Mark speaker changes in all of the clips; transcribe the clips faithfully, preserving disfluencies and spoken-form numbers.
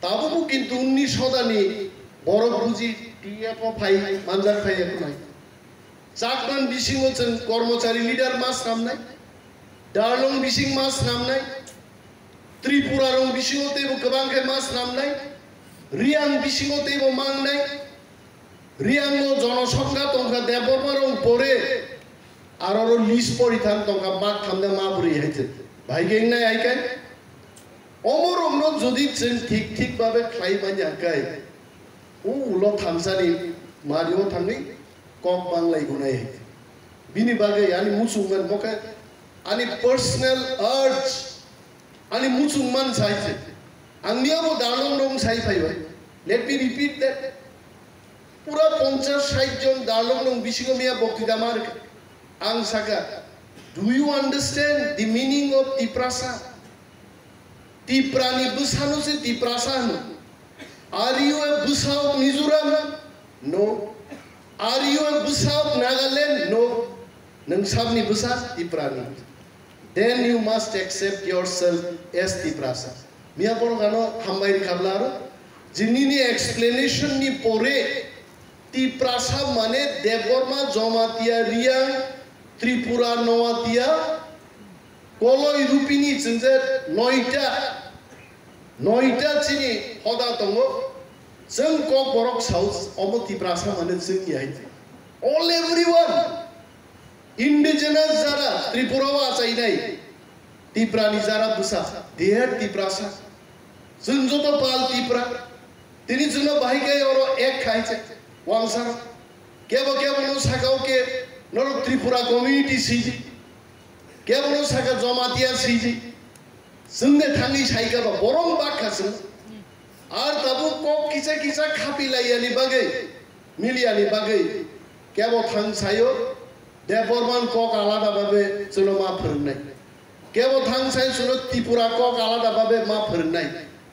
Speaker 1: তাবুকু কিন্তু উনিশ শতানি বড় বুঝি টিএফ ফাই মানজার ফাই এখন নাই চাকমান বিশিং হচ্ছেন কর্মচারী লিডার মাস নাম নাই ডারলং বিশিং মাস নাম নাই ত্রিপুরারং বিশিং হতে গোবাंखे মাস নাম নাই রিয়াং বিশিং হতে মাং নাই রিয়াং জনসংখ্যা তংকা দেববর্মারং পরে আর আর লিস্ট পরিথান তংকা মাক থামদে মা বুড়ি হইছে ভাই গেং নাই আইকাই অমর অমর যদি ঠিক ঠিক ভাবে খাই মানি আকাই ও উলো থানসানি মারিও থাঙ্গি কক বাংলাই গুনাই বিনি বাগে আনি মুসুমান মকা আনি পার্সোনাল আর্জ আনি মুসুমান সাইছে আংনিয়াবো দালং রং সাই ফাইবাই লেট মি রিপিট দ্যাট পুরা পঞ্চাশ ষাট জন দালং রং বিশিগো মিয়া বক্তৃতা মার আং সাকা do you understand the meaning of Tiprasa তিপ্রানি বুসানো সে তিপ্রাসা নো Are you a Busa of Mizoram? No. Are you a Busa of Nagaland? No. Nang sabni Busa Tiprani. Then you must accept yourself as Tiprasa. Mia poro gano hambai kablaro. Jinini explanation ni pore Tiprasa mane Deborma Jomatia Riang Tripura Noatia Koloi Rupini Chinzer Noita Noita chini hoda tongo jeng kok borok saus omo tiprasa mane jeng yai all everyone indigenous jara tripura wa chai nai tiprani jara busa they are tiprasa jeng joto pal tipra tini jeno bhai gai oro ek khaiche wangsar kebo kebo no sakao ke noro tripura community siji kebo no saka jomatia siji Sunday thangi saika ba borong bakhasu ar tabu kok kisa kisa khapilai ani bagai mili ani bagai kebo thang sayo deborman kok alada babe suno ma phirnai kebo thang sai suno tripura kok alada babe ma phirnai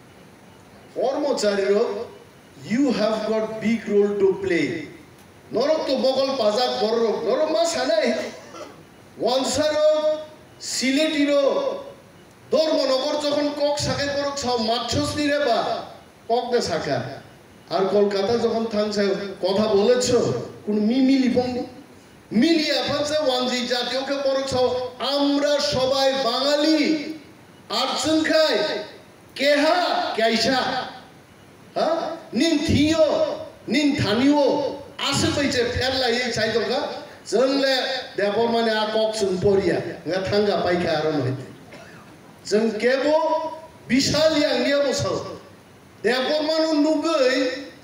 Speaker 1: kormochari ro you have got big role to play norok to bogol pajak borok norok ma sanai wansaro siletiro Dharmanagar যখন কক সাকে পরক ছাও মাছস নিরে বা cock দে সাকা আর কলকাতা যখন থাংছায় কথা বলেছো কোন মিমিলি বঙ্গি মিলিয়া ফাংছে ওয়ানজি জাতীয়কে পরক ছাও আমরা সবাই বাঙালি আটজন খাই কেহা কাইসা হ্যাঁ নিন থিও নিন থানিও আসে কইছে ফেরলাই এই চাইদকা জংলে দেবর মানে আ কক সুন পড়িয়া গা থাঙ্গা পাইখা আরন হইতে जों केबो बिशाल यांगनिया बसाव देबर मानु नुगै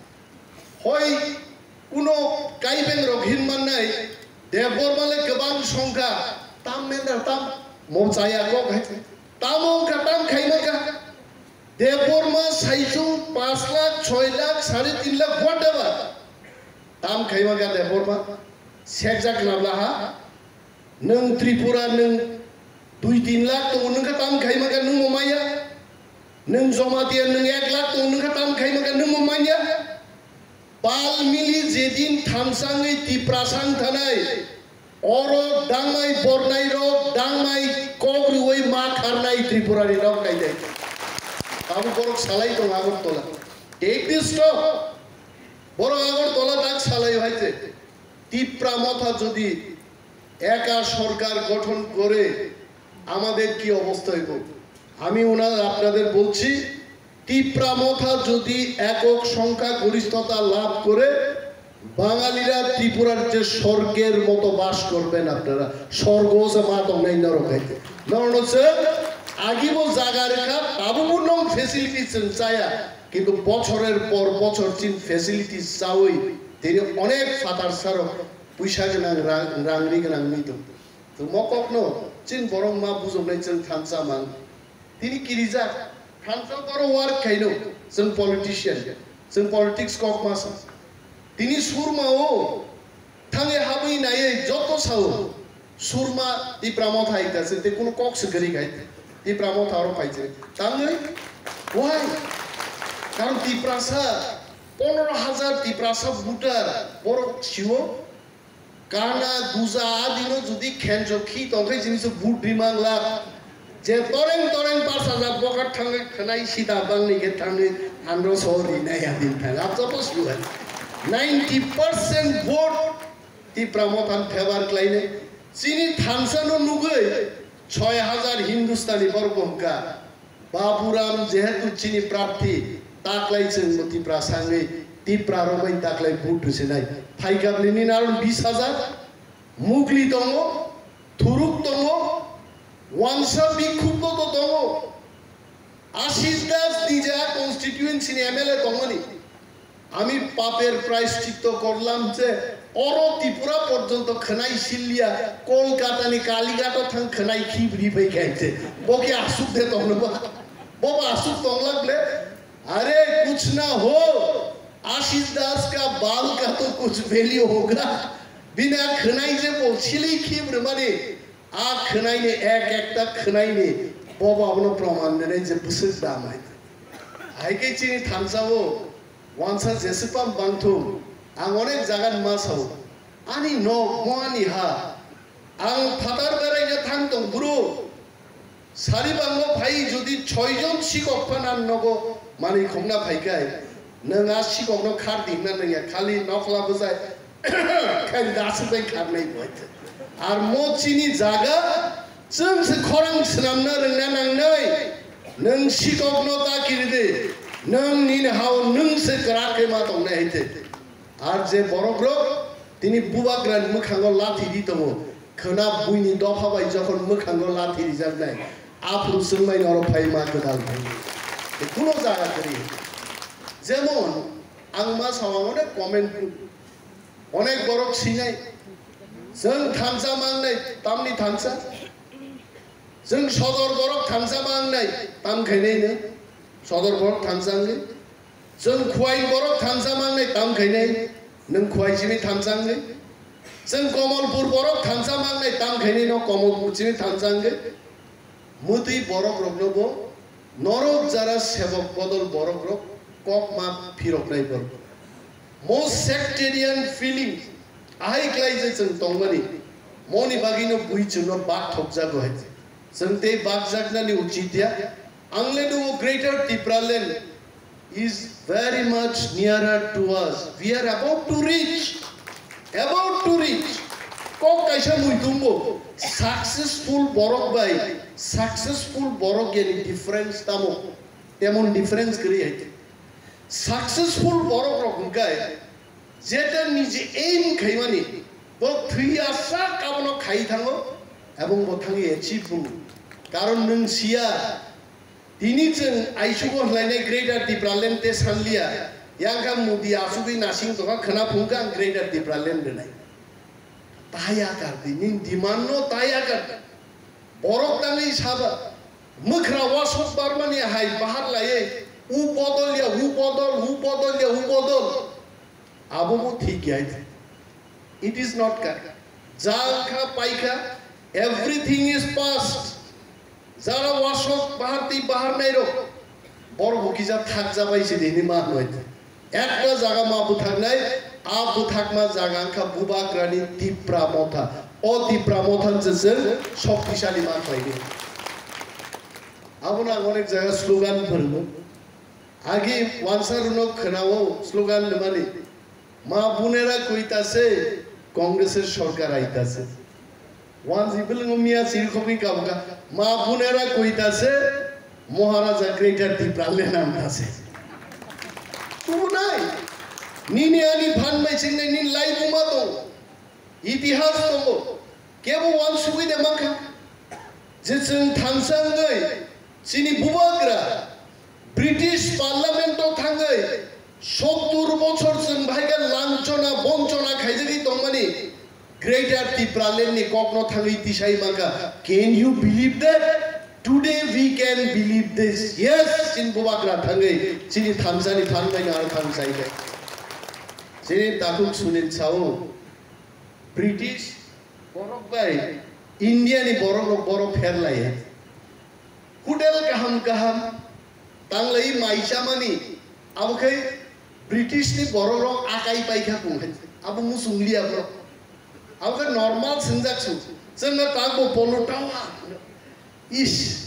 Speaker 1: हय कुनो काइबें रगहिन माननाय देबर माले गोबां संख्या ताम मेन्दार ताम मचाया को तामो का ताम खाइमाका देबर मा साइजो पाँच लाख छय लाख साढ़े तीन लाख व्हाटएवर ताम खाइमाका देबर मा सेकजाक नाबलाहा नों त्रिपुरा नों दुई तीन लाख तो उनका ताम खाई मगर नुंग मोमाया नंग जमातिया नंग एक लाख तो उनका ताम खाई मगर नुंग मोमाया पाल मिली जेदिन थामसांगै तिप्रासांग थानाय अरो दांमाय बरनाय रक दांमाय कग्रुवै मा खारनाय त्रिपुरानि रक कायदाय ताबु बरक सालाय दं आगरतला टेक दिस स्टॉप बरक आगरतला दाग सालाय हयते तिप्रा माथा যদি একা সরকার গঠন করে আমাদের কি অবস্থা হইব আমি ওনার আপনাদের বলছি তিপ্রা মথা যদি একক সংখ্যা গরিষ্ঠতা লাভ করে বাঙালিরা ত্রিপুরার যে স্বর্গের মতো বাস করবেন আপনারা স্বর্গ সে মাত নাই নরক হইতে নরক হচ্ছে আগিব জায়গা রেখা তাবুপূর্ণ ফ্যাসিলিটিস চায়া কিন্তু বছরের পর বছর চিন ফ্যাসিলিটিস চাওই তিনি অনেক ফাতার সার পয়সা গোনাं রাংনি গোনাं নিত তো মককনো চিন বরং মা বুঝনাই जों थांसा मान তিনি কি রিজা थांसा বড় ওয়ার্ক খাইনো जों পলিটিশিয়ান जों পলিটিক্স কক মাস তিনি সুরমাও থাঙে হাবই নাই যত সাও সুরমা তি প্রামো থাইতাছে তে কোন কক্স গরি গাই তি প্রামো থারো পাইছে তাঙ্গই ওয়াই কারণ তি প্রাসা পনেরো হাজার তি প্রাসা বুটার বড় ছিও কানা দুজা আদিনো যদি খেনজো খি তঙ্কাই জিনিস বুট রিমাংলা je toreng toreng pasada bokat thang khnai sida bang ni ke thang andro sorry na ya din thang ap suppose you ninety percent vote ti pramotan favor klaine chini thansano nugai ছয় হাজার হিন্দুস্তানি বরবহকা বাবুরাম যেহেতু চিনি প্রার্থী তাকলাই जों তিপ্রা সাঙ্গে তিপ্রা রবাই তাকলাই ভোট হইছে নাই ফাইকাবলিনি নারণ বিশ হাজার মুগলি দङ থুরুক দङ ওয়ানসা বিক্ষুব্ধ তো দङ আশিস দাস নিজা কনস্টিটিউয়েন্সি এমএলএ দঙনি আমি পাপের প্রায়শ্চিত্ত করলাম যে অর ত্রিপুরা পর্যন্ত খনাই সিলিয়া কলকাতানি কালীঘাট থাং খনাই খিবরি ভাই খাইছে বকি আসুক দে তংলবা बाबा आसुक तंगलगले अरे कुछ ना हो आशीष दास का बाल का तो कुछ वैल्यू होगा बिना खनाई से बोलछिली खिब्र माने आ खनाई ने एक एक तक खनाई ने बाबा अपनो प्रमाण ने जे बुसुक दाम है आइके चिनी थामसावो वानसा जेसपाम बांथु आं अनेक जागान मासाव आनी न मोआनी हा आं फातार बेरायनो थां दं गुरु सारिबांगो भाई जुदि छयजन शिक्षक फानान नगो माने खमना फाइकाय नोंआ शिक्षकनो खार दिना नोंया खालि नखला बजाय खालि दासो बाय खारनाय बयते आर मोचिनि जागा जोंसो खरां सनामना रोंना नांनाय नों शिक्षकनो ताकिरिदे नों निन हाव नोंसो ग्राके मा दंना हैते आर जे बरग्रक तिनि बुबाग्रान मोखाङाव लाथि दि दङ खोना बुइनि दफाबाय जखन मोखाङाव लाथि रिजाबनाय आपलु सोंनाय नर फाय मा गोदाल भाई कुनो जागा करि जेमन आं मा सावांगने कमेन्ट अनेक बरक सिनाय जों थानसा मांनाय तामनि थानसा जों सदर बरक थानसा मांनाय ताम खैनायनो सदर बरक थानसांनि जों खुवाइ बरक थानसा मांनाय ताम खैनाय नों खुवाइसिनि थानसांनि जों कमलपुर बरक थानसा मांनाय ताम खैनाय न कमलपुरसिनि थानसांनि मुति बरक रगनबो नरक जारा सेवक बदल बरक रक कक मा फिरक नाय बर मोस्ट सेक्टेरियन फीलिंग आहाय क्लाइजे जों दंगनि मनि बागिनो बुइचुनो बाग थकजागो है जों ते बाग जागनानि उचितया आंले दो ग्रेटर टिप्रालेन is very much nearer to us we are about to reach about to reach kok kaisa muitumbo successful borok bai successful borok geni difference tamo temon difference kri hai successful borok rokunkai jeta nije aim khaimani bo thriya sa kabono khai thango ebong bo thangi achieve karon nung sia tini जों आइसुगो लायनाय greater Tipraland ते सानलिया यांगा मुदि आसुबि नासिं तका खना फुंगा greater Tipraland देनाय ताया करदि निन दिमाननो ताया कर बरक तांगै साबा मोख्रा वासक बारमानि हाय बाहार लाये उ बदलिया उ बदल उ बदलिया उ बदल आबोमो ठीक गाय इट इज नॉट करेक्ट जाखा पाइखा एवरीथिंग इज पास्ट जारा वासक बाहारती बाहार नायरो बर बकिजा थाक जाबायसे देनि मा होय एकटा जागा मा बुथारनाय आ बुथाकमा जागांखा बुबाग्रानि तिप्रा मथा अ तिप्रा मथान जों शक्तिशाली मा फायदे आबना अनेक जागा स्लोगान फोरमो आगे वानसारुनो खोनावो स्लोगान माने मा बुनेरा कइतासे कांग्रेसेर सरकार आइतासे वान जिबलंग मिया सिरखबि काबगा मा बुनेरा कइतासे महाराजा ग्रेटर टिप्रालेन नामतासे तुनाय निनि आनि फानबाय सिंनाय नि लाइफ मा दं इतिहास दं केबो वान सुबिदे माखा जे जों थांसाङै सिनि बुबाग्रा ब्रिटिश पार्लियामेन्टआव थाङै सत्तर बछर जों भाइगा लांचना बंचना खायजोगि दंमानि Greater Tipralen ni kokno thangi tisai maka. Can you believe that? Today we can believe this. Yes, sin bubagra thangi. Sini Thansani thangai na ar thangsai de. Sini takuk sunin sao. British borok bai India ni borok borok pher lai hai. Kudel kaham kaham tanglai maisha mani. Abu kai British ni borok akai pai kha pung hai. Abu musungli abu Aku normal senjak su, senjak aku polutawa, is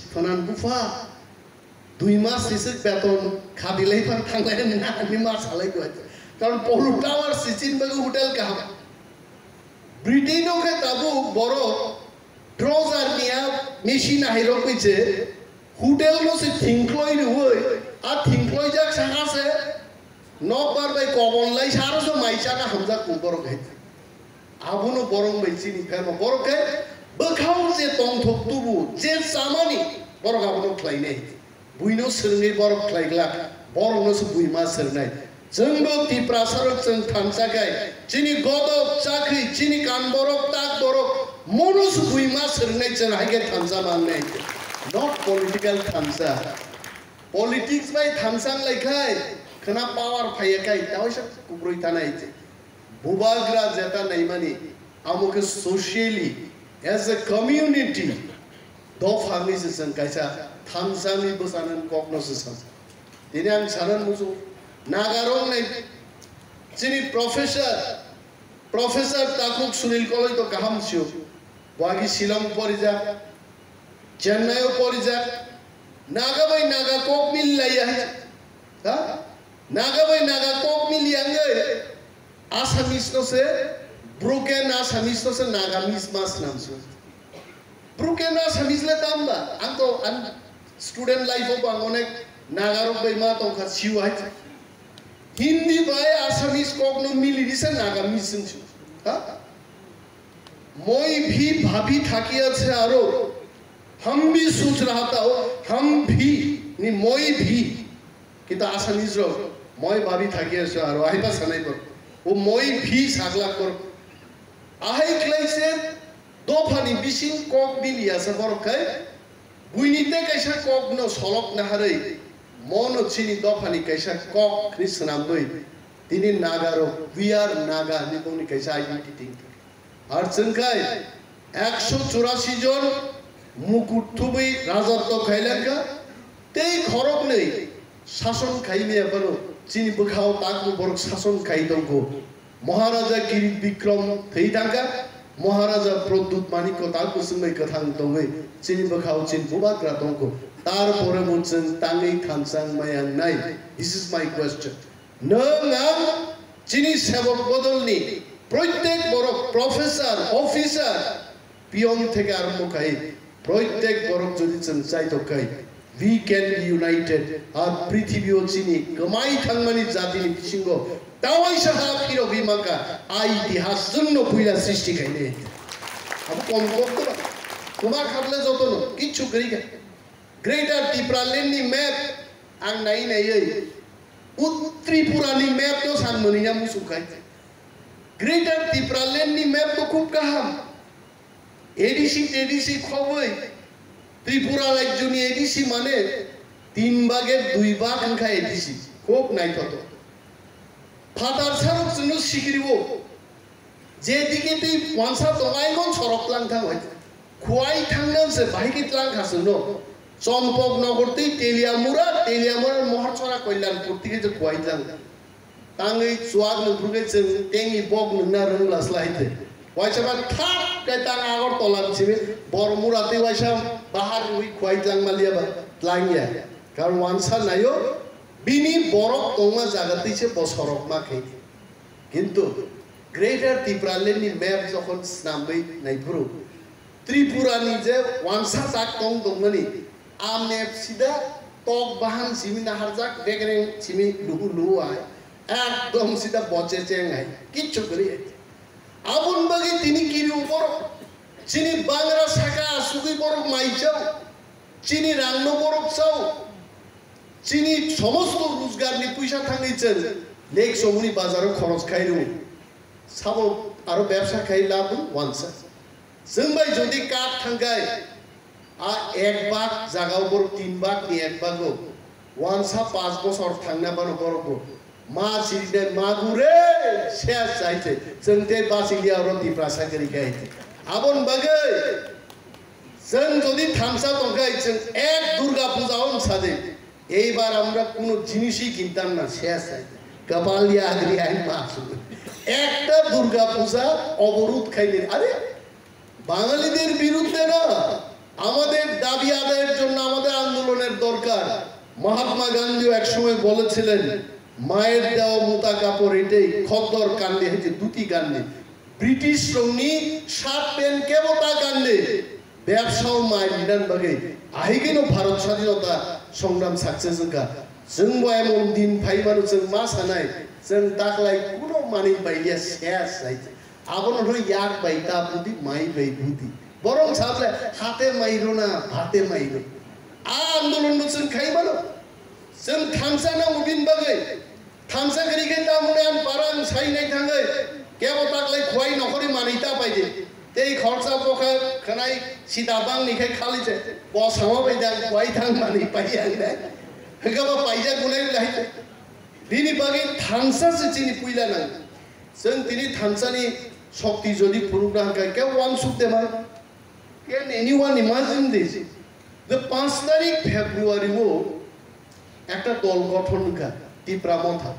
Speaker 1: ফনান বুফা দুই মাস এসে বেতন খাদিলেই fun থাকলে না আমি মাস হালাই কয়েছে কারণ পলু টাওয়ার সিচিন বাগে হোটেল কাহাম ব্রিটেনও কে তাবু বড় ট্রজার নিয়া মেশিন আহিরো কইছে হোটেল নো সে থিংক্লই রুই আর থিংক্লই যাক সাহাসে নকবার বাই কবন লাই সারসো মাইচাকা হামজা কুবর গাইছে আবুনো বরং বাইছিনি ফেরমা বড় কে বখাও যে তং থক তুবু যে সামানি বড় আবুনো খ্লাই নাই বুইনো সরঙ্গি বড় খ্লাইগলা বড় নস বুইমা সরনাই जोंबो तिप्रा सरक जों थानसाखाय जिनि गदब चाख्रि जिनि कान बरक ताक बरक मनस बुइमा सोरनाय जों हागे थानसा माननाय नट पलिटिकल थानसा पलिटिक्स बाय थानसां लायखाय खोना पावर फायखाय दावैसा कुब्रय थानाय बुबाग्रा जेता नायमानि आमुके socially as a community the फामि जों कायसा थानसानि बसानन कग्नोसिस दिनै आं सानन मुजु नागारं नै जिनि प्रोफेसर प्रोफेसर ताकुक सुनील कलय तो गाहाम छियो वागी शिलं परिजा चेन्नई परिजा नागा बाय नागा कोक मिल लाया हा नागा बाय नागा कोक मिल यांगे आसामिस नो से ब्रोकेन आसामिस नो से नागामिस मास नाम छो ब्रोकेन आसामिस ले तामबा आं तो आं स्टूडेंट लाइफ ऑफ अनेक नागारं बाय मा तो खा छियो हाय हिंदी बाय आसामीज कोकनो मिली दिसे नागामीज संछु हा moi भी भाभी थाकी আছে আরো हम भी सोच रहा था हम भी नि moi भी কিন্তু आसामीज रो moi भाभी थाकी আছে আরো আইবা সানাই পর ও moi भी সাগলা কর আহাই ক্লাইছে দফানি বিসিং কক বিলি আছে বরখাই বুইনিতে কাইসা কক ন সলক না হারে Mono chini dofani kaisa kok Krishnam doi tini nagaro we are naga niboni kaisa identity ar chengkai one hundred eighty-four jon mukuthubi rajotto khailenka tei khorok nei শাসন খাইলে এবারও chini bukhao takmu borok শাসন খাই দঙ্গো মহারাজা কিরিট বিক্রম থৈ দাঙ্গা মহারাজা প্রদ্যুৎ মানিক্য তাকু সুমাই কথাং দঙ্গৈ chini bukhao chin bubagra দঙ্গো তারপরে মুচন তাঙ্গি থানসাং মায়াং নাই দিস ইজ মাই কোয়েশ্চন নং যিনি সেবক বদলনি প্রত্যেক বড় প্রফেসর অফিসার পিয়ন থেকে আরম্ভ করে প্রত্যেক বড় যদি চাইতো কাই we can be united আর পৃথিবীও চিনি গমাই থাংমানি জাতিনি বিসিঙ্গ তাওয়াইসা হাফিরো বিমাকা আই ইতিহাস জন্য পুইলা সৃষ্টি খাইলে আবু কম করতে পারে তোমার খাবলে যত ন কিছু করি গে Greater Tipraleni map ang nai nai ei Tripurani map to san meninya musukai Greater Tipraleni map to খুব কাহাম এডিসি এডিসি খবই ত্রিপুরা রাজ্যনি এডিসি মানে তিন ভাগের দুই ভাগ সংখ্যা এডিসি খুব নাই তত ফাতার সারক জন্য শিখিরিব যেদিকে তুই পঞ্চা দগাইগন সরক লাং থাং হয় খুয়াই থাংনানছে বাইকে লাং খাসনো চম্পক নগরতেই তেলিয়ামুরা তেলিয়ামুরার মহাচরা কল্যাণপুর থেকে যে খুয়াইতাম তাঙ্গই চুয়াক নুফুকে जों টেঙ্গি বক নুনা রংলাস লাইতে ওয়াইসাবা থাপ কাই তাং আগর তলান ছিবে বরমুরাতে ওয়াইসা বাহার উই খুয়াইতাং মালিয়া বা লাঙ্গিয়া কারণ ওয়ানসা নাইও বিনি বরক তংমা জাগাতেইছে বসরক মাখে কিন্তু গ্রেটার ত্রিপুরালেনি ম্যাপ যখন নামবই নাইপুরু ত্রিপুরানি যে ওয়ানসা জাক তং দংমানি Amnep sida tok bahan simi naharjak begreng simi luhu luhu ay ekdom sida boche cheng ay kichu kori abun bagi tini kiri upor chini bangra saka asugi borok maichau chini rangno borok chau chini somosto rozgar ni puisa thangaichen lek somuni bazaro khoros khairu sabo aro ব্যবসা khai labun wansa जों बाय जदि काट थांगाय आ एक बाग जागाव बर तीन बाग नि एक बागो वानसा पाँच बছর थांना बानो बरको मा सिरिदे मागुरे शेष जायते जोंते बासिलिया रति प्रासागरि गायते आबन बागै जों जदि थामसा दंगाय जों एक दुर्गा पूजाओ सादे এইবার আমরা কোনো জিনিসই কিনতাম না শেষ যাইতে কপালিয়া আগরি আই মাছ একটা দুর্গা পূজা অবরোধ খাইলে আরে বাঙালিদের বিরুদ্ধে না আমাদের দাবি আদায়ের জন্য আমাদের আন্দোলনের দরকার। মহাত্মা গান্ধীও একসময় বলেছিলেন মায়ের দেওয়া মোতা কাপড় এটাই খদ্দর কান্দে হয়েছে দুটি কান্দে ব্রিটিশ রঙনি সাত পেন কেবতা কান্দে ব্যবসাও মায়ের বিধান বাগে আহিগেন ভারত স্বাধীনতা সংগ্রাম সাকসেস কা जों एमन दिन फाइबानो जों मा सानाय जों दाखलाय कुनो मानि बायदिया शेष जायছে आबनो हो याक बायता बुदि माइ बाय बुदि बरं साबले हाते माइरो ना भाते माइरो आ आन्दोलन जों खाइबानो जों थांसाना मुबिन बागै थांसा गरिगे दामुने आन पारां साइनाय थाङै केबो दाखलाय खय नखरि मानिता बायदि तेई खरसा पोखा खनाय सिदाबां निखाय खालिसे बसामा बायदा खय थां मानि पाइयां Hingga payah gulai lahir. Dini bagi Thansa secini puila nang. Sen tini Thansani shakti jodi program kai kya one sukte mar. Can anyone imagine this? The পাঁচ তারিখ February wo ekta dol gothon ka Tipra motha.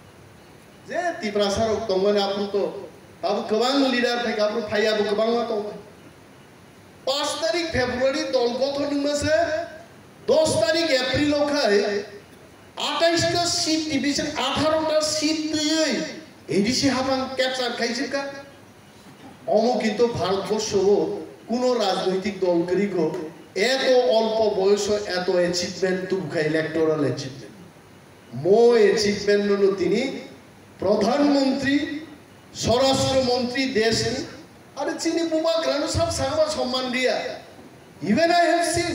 Speaker 1: Je Tipra sarok tongane apun to abu gobang leader thek apu phai abu gobang ma tong. পাঁচ তারিখ February dol gothon mase দশ তারিখ April ওখানে আঠাইশটা seat division আঠারোটা seat দিয়ে ADC হাবাং capture খাইছে কা অমুকিত ভারতবর্ষ কোন রাজনৈতিক দলকরিগ এত অল্প বয়স এত অ্যাচিভমেন্ট তুমকা ইলেকটোরাল অ্যাচিভমেন্ট মো অ্যাচিভমেন্ট হলো তিনি প্রধানমন্ত্রী স্বরাষ্ট্রমন্ত্রী দেশ আরে চিনি বুবাগ্রানো সব সাগবা সম্মান দিয়া ইভেন আই হ্যাভ সিন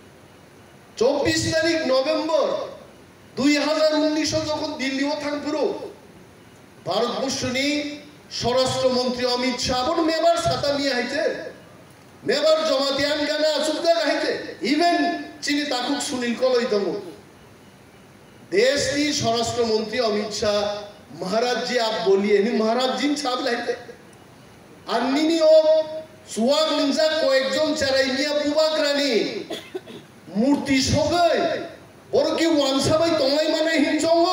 Speaker 1: চব্বিশ তারিখ নভেম্বর দুই হাজার উনিশ যখন দিল্লিও থাকপুরো ভারতবর্ষ নি স্বরাষ্ট্রমন্ত্রী অমিত শাহ বড় মেবার সাতা নিয়ে হাইতে মেবার জমাতিয়ান গানে আসুদা হাইতে ইভেন চিনি তাকুক সুনীল কলই দম দেশ নি স্বরাষ্ট্রমন্ত্রী অমিত শাহ মহারাজ জি আপ বলিয়ে নি মহারাজ জি সাহেব লাইতে আন্নিনি ও সুয়াগ লিংজা কয়েকজন চারাই নিয়া বুবাগ্রানি মূর্তি সবাই ওর কি ওয়ানসাবাই তোমায় মানে হিংসঙ্গ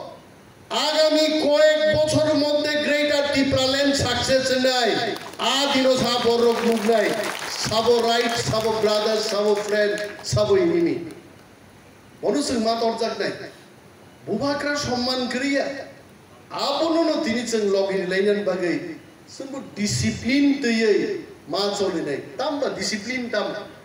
Speaker 1: আগামী কয়েক বছরের মধ্যে গ্রেটার টিপ্রাল্যান্ড সাকসেস নাই আদিনো সাব রোগ মুখ নাই সাব রাইট সাব ব্রাদার সাব ফ্রেন্ড সাব ইনিমি মানুষের মা তরজাক নাই বুবাগ্রা সম্মান করিয়া আপননো তিনি जों লগিন লাইনান বাগै जोंबो डिसिप्लिन तयै मा चले नै तामबा डिसिप्लिन ताम